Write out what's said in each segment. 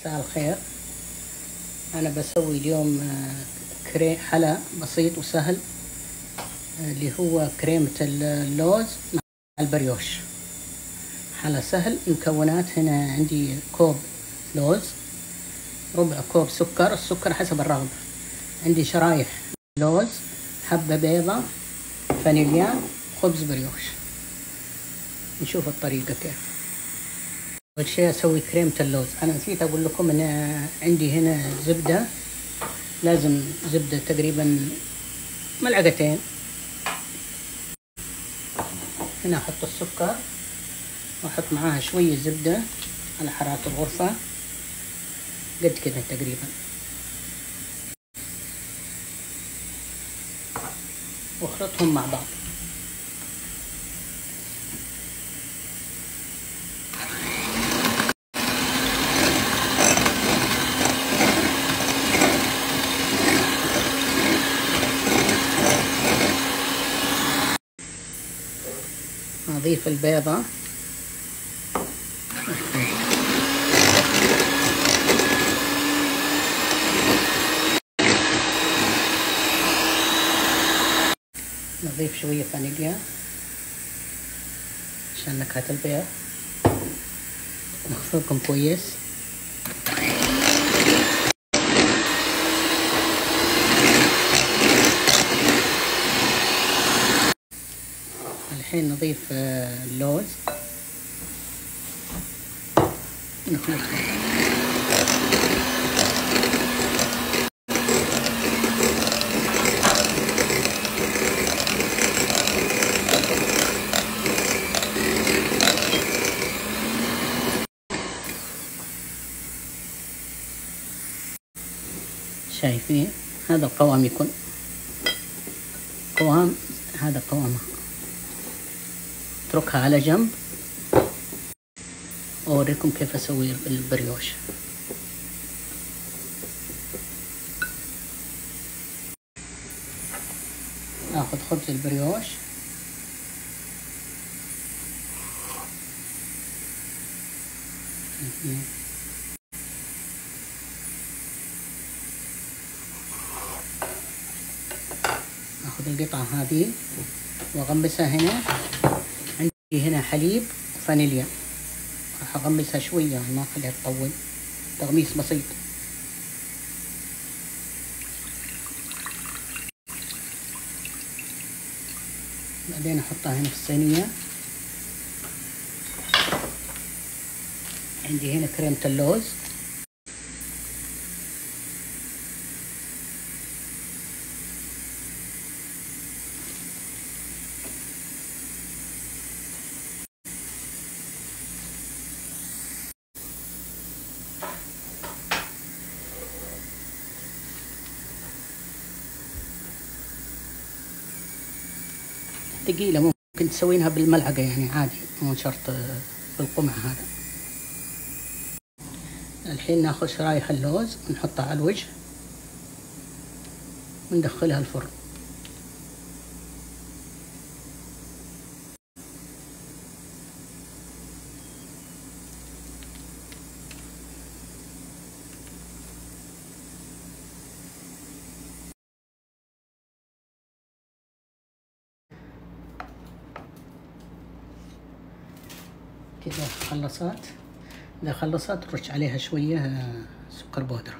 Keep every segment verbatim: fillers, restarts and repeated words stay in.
مساء الخير. أنا بسوي اليوم كريم حلا بسيط وسهل اللي هو كريمة اللوز مع البريوش. حلا سهل. المكونات هنا عندي كوب لوز، ربع كوب سكر، السكر حسب الرغبة. عندي شرايح لوز، حبة بيضة، فانيليا، خبز بريوش. نشوف الطريقة كيف. أول شيء أسوي كريمة اللوز. أنا نسيت أقول لكم أن عندي هنا زبدة، لازم زبدة تقريبا ملعقتين. هنا أحط السكر وأحط معاها شوية زبدة على حرارة الغرفة، قد كذا تقريبا، واخلطهم مع بعض. أضيف البيضة، نضيف شوية فانيليا عشان نكهة البيض، نخفقهم كويس. الحين نضيف اللوز نخلطهم. شايفين هذا القوام يكون قوام، هذا قوامها. اتركها على جنب واوريكم كيف اسوي البريوش. اخذ خبز البريوش، اخذ القطعة هذه واغمسها. هنا عندي هنا حليب وفانيليا، راح اغمسها شوية، ما اخليها تطول، تغميس بسيط. بعدين احطها هنا في الصينية. عندي هنا كريمة اللوز، ثقيلة، ممكن تسوينها بالملعقة يعني عادي، مو شرط بالقمع هذا. الحين ناخذ شرايح اللوز ونحطها على الوجه وندخلها الفرن. كذا خلصت. إذا خلصت ترش عليها شوية سكر بودرة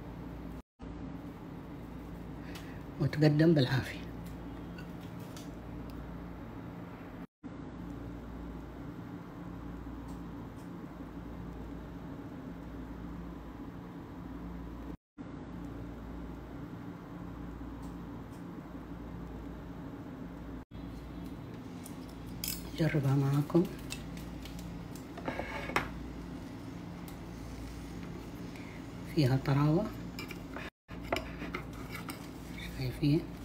وتقدم بالعافية. جربها معاكم، فيها طراوة، شايفين؟